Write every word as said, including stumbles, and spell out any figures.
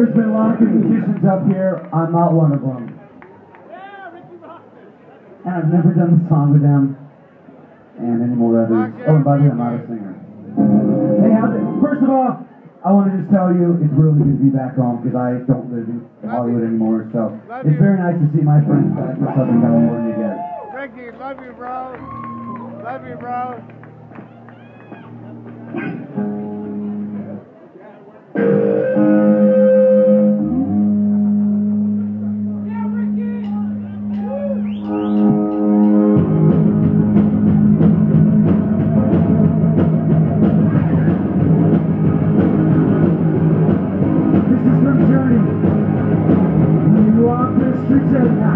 There's been a lot of good musicians up here. I'm not one of them. And I've never done a song with them. And any more others. Oh, and by the way, I'm not a singer. Hey, how's it? First of all, I want to just tell you, it's really good to be back home because I don't live in Hollywood anymore. So it's very nice to see my friends back in Southern California again. Ricky, love you, bro. Love you, bro. This is from Journey. When you walk the streets at night.